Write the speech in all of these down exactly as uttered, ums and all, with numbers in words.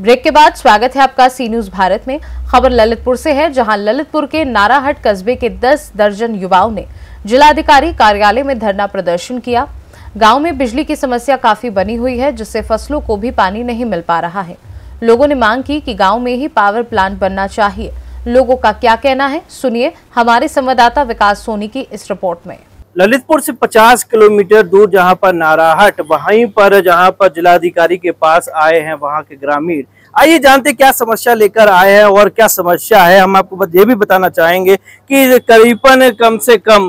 Break के बाद स्वागत है आपका सी न्यूज भारत में। खबर ललितपुर से है, जहां ललितपुर के नाराहट कस्बे के दस दर्जन युवाओं ने जिलाधिकारी कार्यालय में धरना प्रदर्शन किया। गांव में बिजली की समस्या काफी बनी हुई है, जिससे फसलों को भी पानी नहीं मिल पा रहा है। लोगों ने मांग की कि गांव में ही पावर प्लांट बनना चाहिए। लोगों का क्या कहना है, सुनिए हमारे संवाददाता विकास सोनी की इस रिपोर्ट में। ललितपुर से पचास किलोमीटर दूर जहां पर नाराहट, वहीं पर जहां पर जिलाधिकारी के पास आए हैं वहां के ग्रामीण। आइए जानते क्या समस्या लेकर आए हैं और क्या समस्या है। हम आपको ये भी बताना चाहेंगे कि करीबन कम से कम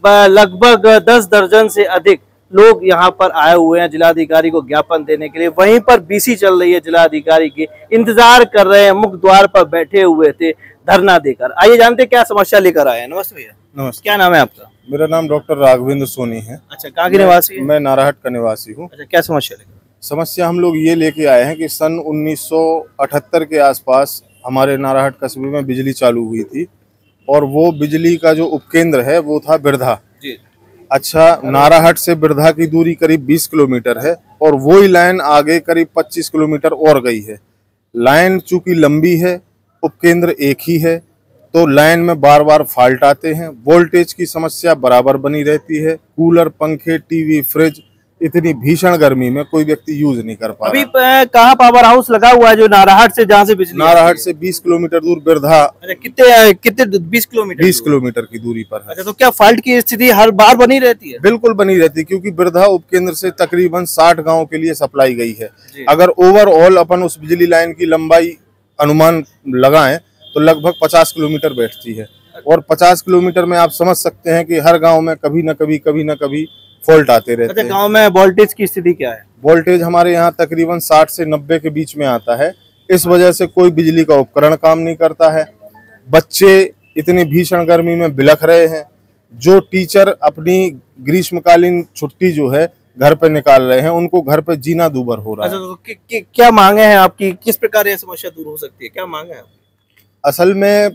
लगभग दस दर्जन से अधिक लोग यहां पर आए हुए हैं जिलाधिकारी को ज्ञापन देने के लिए। वहीं पर बीसी चल रही है, जिलाधिकारी की इंतजार कर रहे हैं, मुख्य द्वार पर बैठे हुए थे धरना देकर। आइए जानते क्या समस्या लेकर आए हैं। नमस्ते भैया। नमस्ते। क्या नाम है आपका? मेरा नाम डॉक्टर राघवेंद्र सोनी है। अच्छा, कहाँ के निवासी? मैं नाराहट का निवासी हूँ। अच्छा, क्या समस्या लेकर? समस्या हम लोग ये लेके आए हैं कि सन उन्नीस सौ अठहत्तर के आसपास हमारे नाराहट कस्बे में बिजली चालू हुई थी और वो बिजली का जो उपकेंद्र है वो था बिरधा। जी। अच्छा, नाराहट से बिरधा की दूरी करीब बीस किलोमीटर है और वही लाइन आगे करीब पच्चीस किलोमीटर और गई है। लाइन चूंकि लंबी है, उपकेंद्र एक ही है, तो लाइन में बार बार फॉल्ट आते हैं। वोल्टेज की समस्या बराबर बनी रहती है। कूलर, पंखे, टीवी, फ्रिज इतनी भीषण गर्मी में कोई व्यक्ति यूज नहीं कर पा रहा। अभी कहाँ पावर हाउस लगा हुआ है जो नाराहट से, जहाँ से बिजली? नाराहट से बीस किलोमीटर दूर बिरधा। अच्छा, कितने कितने बीस किलोमीटर? बीस किलोमीटर की दूरी पर है। अच्छा, तो क्या फॉल्ट की स्थिति हर बार बनी रहती है? बिल्कुल बनी रहती है, क्योंकि बिरधा उपकेंद्र से तकरीबन साठ गाँव के लिए सप्लाई गई है। अगर ओवरऑल अपन उस बिजली लाइन की लंबाई अनुमान लगाएं तो लगभग पचास किलोमीटर बैठती है और पचास किलोमीटर में आप समझ सकते हैं कि हर गांव में कभी न कभी कभी न कभी फॉल्ट आते रहते हैं। गांव में वोल्टेज की स्थिति क्या है? वोल्टेज हमारे यहाँ तकरीबन साठ से नब्बे के बीच में आता है। इस वजह से कोई बिजली का उपकरण काम नहीं करता है। बच्चे इतनी भीषण गर्मी में बिलख रहे हैं। जो टीचर अपनी ग्रीष्मकालीन छुट्टी जो है घर पे निकाल रहे हैं, उनको घर पे जीना दूभर हो रहा है। अच्छा, तो कि, कि, क्या मांगे हैं आपकी? किस प्रकार यह समस्या दूर हो सकती है? क्या मांगे हैं? असल में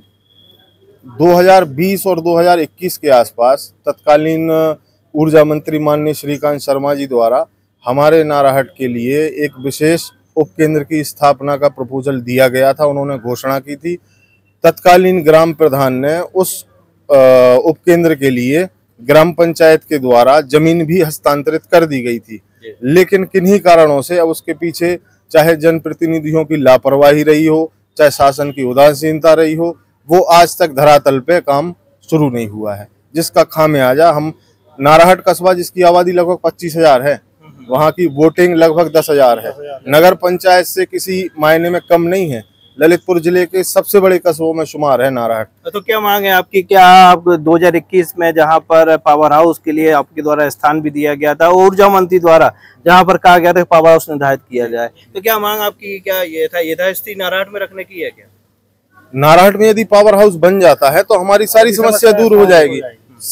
दो हज़ार बीस और दो हज़ार इक्कीस के आसपास तत्कालीन ऊर्जा मंत्री माननीय श्रीकांत शर्मा जी द्वारा हमारे नाराहट के लिए एक विशेष उपकेंद्र की स्थापना का प्रपोजल दिया गया था। उन्होंने घोषणा की थी। तत्कालीन ग्राम प्रधान ने उस उपकेंद्र के लिए ग्राम पंचायत के द्वारा जमीन भी हस्तांतरित कर दी गई थी, लेकिन किन्हीं कारणों से अब उसके पीछे चाहे जनप्रतिनिधियों की लापरवाही रही हो, चाहे शासन की उदासीनता रही हो, वो आज तक धरातल पे काम शुरू नहीं हुआ है, जिसका खामियाजा हम नाराहट कस्बा, जिसकी आबादी लगभग पच्चीस हजार है, वहाँ की वोटिंग लगभग दस हजार है, नगर पंचायत से किसी मायने में कम नहीं है, ललितपुर जिले के सबसे बड़े कस्बों में शुमार है नाराहट। तो क्या मांग है आपकी? क्या आप दो हज़ार इक्कीस में जहाँ पर पावर हाउस के लिए आपके द्वारा स्थान भी दिया गया था, ऊर्जा मंत्री द्वारा जहाँ पर कहा गया था पावर हाउस निर्धारित किया जाए, तो क्या मांग आपकी क्या ये था यथास्थिति नाराहट में रखने की है? क्या नाराहट में यदि पावर हाउस बन जाता है तो हमारी सारी समस्या दूर हो जाएगी।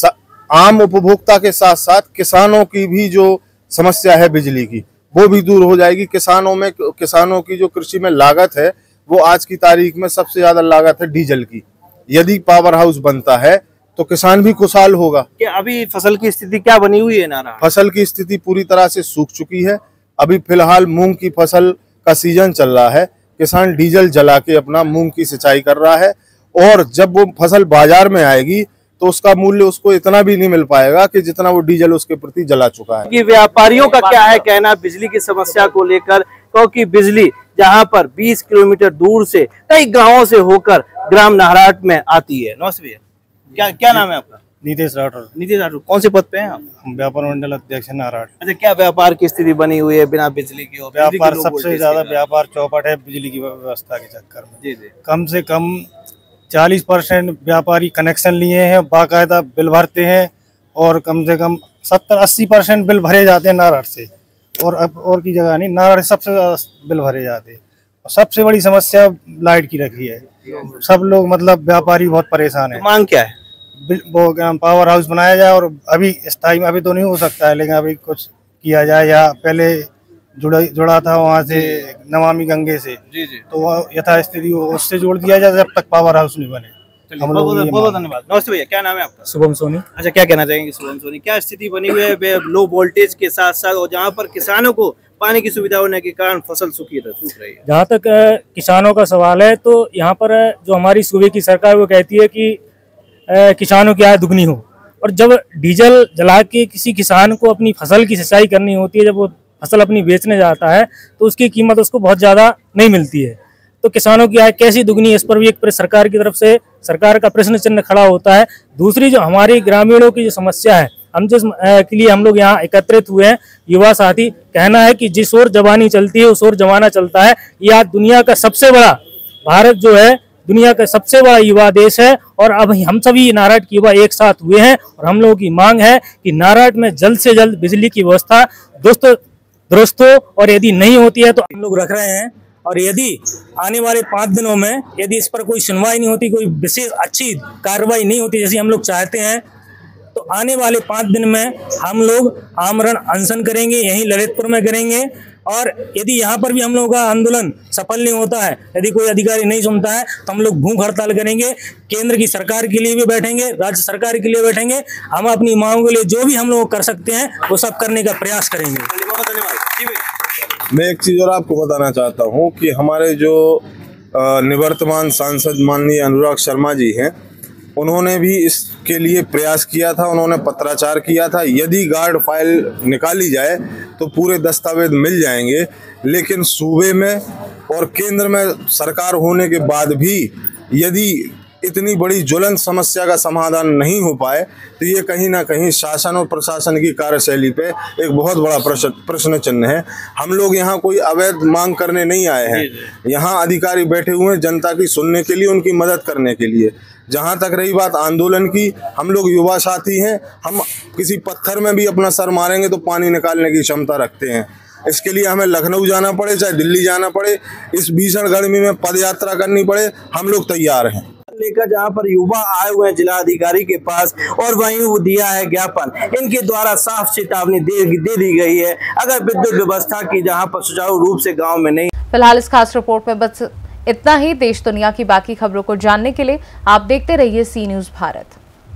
आम उपभोक्ता के साथ साथ किसानों की भी जो समस्या है बिजली की, वो भी दूर हो जाएगी। किसानों में किसानों की जो कृषि में लागत है, वो आज की तारीख में सबसे ज्यादा लागत है डीजल की। यदि पावर हाउस बनता है तो किसान भी खुशहाल होगा। क्या अभी फसल की स्थिति क्या बनी हुई है नारायण? फसल की स्थिति पूरी तरह से सूख चुकी है। अभी फिलहाल मूंग की फसल का सीजन चल रहा है। किसान डीजल जला के अपना मूंग की सिंचाई कर रहा है और जब वो फसल बाजार में आएगी तो उसका मूल्य उसको इतना भी नहीं मिल पाएगा कि जितना वो डीजल उसके प्रति जला चुका है। कि व्यापारियों का क्या है कहना बिजली की समस्या को लेकर? क्योंकि बिजली जहां पर बीस किलोमीटर दूर से कई गांवों से होकर ग्राम नाराहट में आती है। नमस्ते भैया, क्या क्या नाम है आपका? नीतीश राठौर। नीतीश राठौर, कौन से पद पे हैं आप? व्यापार मंडल अध्यक्ष नारायण। अच्छा, क्या व्यापार की स्थिति बनी हुई है बिना बिजली की? व्यापार सबसे ज्यादा व्यापार चौपट है बिजली की व्यवस्था के चक्कर में। जी जी। कम से कम चालीस परसेंट व्यापारी कनेक्शन लिए हैं, बाकायदा बिल भरते हैं और कम से कम सत्तर अस्सी परसेंट बिल भरे जाते हैं नारायण से, और अब और की जगह नहीं, नारायण सबसे ज्यादा बिल भरे जाते हैं। और सबसे बड़ी समस्या लाइट की रखी है। सब लोग मतलब व्यापारी बहुत परेशान है। तो मांग क्या है? वो पावर हाउस बनाया जाए और अभी स्थायी में अभी तो नहीं हो सकता है, लेकिन अभी कुछ किया जाए, या पहले जुड़ा जुड़ा था वहाँ से नमामि गंगे से, जी जी, तो यथास्थिति उससे जोड़ दिया जाए जब तक पावर हाउस नहीं बने। हम लोग बहुत बहुत धन्यवाद। नमस्ते भैया, क्या नाम है आपका? शुभम सोनी। अच्छा, क्या कहना चाहेंगे शुभम सोनी? क्या स्थिति बनी हुई है लो वोल्टेज के साथ साथ, और जहाँ पर किसानों को पानी की सुविधा होने के कारण फसल सूखी सूख रही है। जहाँ तक किसानों का सवाल है तो यहाँ पर जो हमारी सूबे की सरकार वो कहती है कि किसानों की आय दुगनी हो, और जब डीजल जला के किसी किसान को अपनी फसल की सिंचाई करनी होती है, जब वो फसल अपनी बेचने जाता है तो उसकी कीमत उसको बहुत ज़्यादा नहीं मिलती है। तो किसानों की आय कैसी दुगनी है, इस पर भी एक सरकार की तरफ से सरकार का प्रश्न चिन्ह खड़ा होता है। दूसरी जो हमारी ग्रामीणों की जो समस्या है, हम जिस के लिए हम लोग यहाँ एकत्रित हुए हैं युवा साथी, कहना है कि जिस ओर जवानी चलती है उस ओर जमाना चलता है। ये आज दुनिया का सबसे बड़ा, भारत जो है दुनिया का सबसे बड़ा युवा देश है, और अब हम सभी नारायण के युवा एक साथ हुए हैं और हम लोगों की मांग है कि नारायण में जल्द से जल्द बिजली की व्यवस्था दुरुस्त दुरुस्त हो, और यदि नहीं होती है तो हम लोग रख रहे हैं। और यदि आने वाले पाँच दिनों में यदि इस पर कोई सुनवाई नहीं होती, कोई विशेष अच्छी कार्रवाई नहीं होती जैसी हम लोग चाहते हैं, तो आने वाले पाँच दिन में हम लोग आमरण अनशन करेंगे, यहीं ललितपुर में करेंगे। और यदि यहाँ पर भी हम लोगों का आंदोलन सफल नहीं होता है, यदि कोई अधिकारी नहीं सुनता है, तो हम लोग भूख हड़ताल करेंगे। केंद्र की सरकार के लिए भी बैठेंगे, राज्य सरकार के लिए बैठेंगे। हम अपनी मांगों के लिए जो भी हम लोग कर सकते हैं वो सब करने का प्रयास करेंगे। मैं एक चीज़ और आपको बताना चाहता हूँ कि हमारे जो निवर्तमान सांसद माननीय अनुराग शर्मा जी हैं, उन्होंने भी इसके लिए प्रयास किया था, उन्होंने पत्राचार किया था। यदि गार्ड फाइल निकाली जाए तो पूरे दस्तावेज मिल जाएंगे, लेकिन सूबे में और केंद्र में सरकार होने के बाद भी यदि इतनी बड़ी ज्वलंत समस्या का समाधान नहीं हो पाए तो ये कहीं ना कहीं शासन और प्रशासन की कार्यशैली पे एक बहुत बड़ा प्रश्न प्रश्न चिन्ह है। हम लोग यहाँ कोई अवैध मांग करने नहीं आए हैं, यहाँ अधिकारी बैठे हुए हैं जनता की सुनने के लिए, उनकी मदद करने के लिए। जहाँ तक रही बात आंदोलन की, हम लोग युवा साथी हैं, हम किसी पत्थर में भी अपना सर मारेंगे तो पानी निकालने की क्षमता रखते हैं। इसके लिए हमें लखनऊ जाना पड़े चाहे दिल्ली जाना पड़े, इस भीषण गर्मी में पद यात्रा करनी पड़े, हम लोग तैयार हैं। लेकर जहां पर युवा आए हुए हैं जिलाधिकारी के पास, और वहीं वो दिया है ज्ञापन। इनके द्वारा साफ चेतावनी दे, दे दी गई है, अगर विद्युत व्यवस्था की जहां पर सुचारू रूप से गांव में नहीं। फिलहाल इस खास रिपोर्ट में बस इतना ही। देश दुनिया की बाकी खबरों को जानने के लिए आप देखते रहिए सी न्यूज़ भारत।